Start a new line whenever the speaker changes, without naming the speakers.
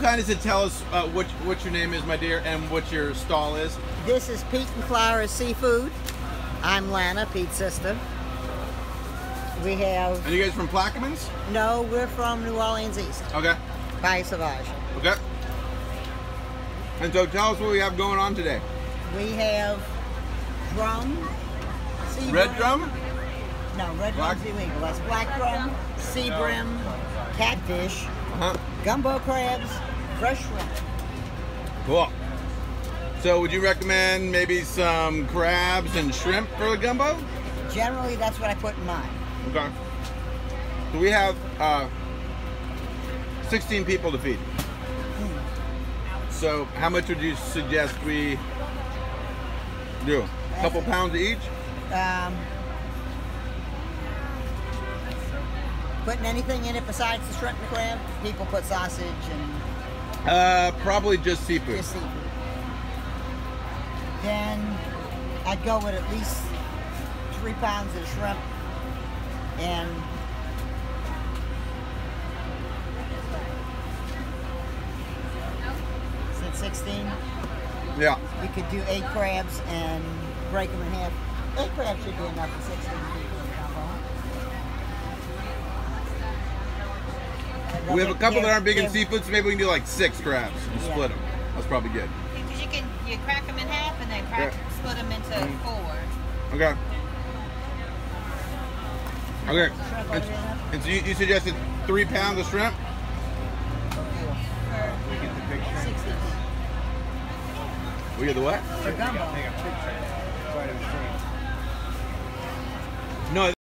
kindness to tell us what your name is, my dear, and what your stall is?
This is Pete and Clara Seafood. I'm Lana, Pete's sister. We have...
Are you guys from Plaquemines?
No, we're from New Orleans East.
Okay.
By Sauvage.
Okay. And so tell us what we have going on today.
We have drum.
Red drum?
No, red drum's illegal. That's black drum, sea brim, catfish, gumbo crabs, fresh shrimp.
Cool. So would you recommend maybe some crabs and shrimp for the gumbo?
Generally, that's what I put in mine.
Okay. So we have 16 people to feed. So how much would you suggest we do? A couple pounds each?
Putting anything in it besides the shrimp and the crab? People put sausage and...
probably just seafood.
Just seafood. Then I'd go with at least 3 pounds of shrimp and is it 16?
Yeah.
You could do 8 crabs and break them in half. 8 crabs should be enough for 16 people in the combo.
We have a couple that aren't big in seafood, so maybe we can do like 6 crabs and split them. That's probably good.
Because you crack them in half and then split them into 4.
Okay. Okay. And so you suggested 3 pounds of shrimp? We get the what?
For gumbo.
No.